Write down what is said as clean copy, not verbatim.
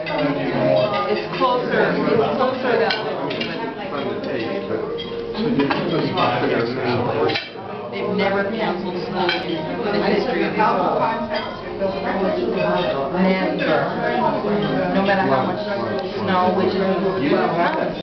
It's closer that way. They've never canceled school in the history of the world. Never. No matter how much snow, which is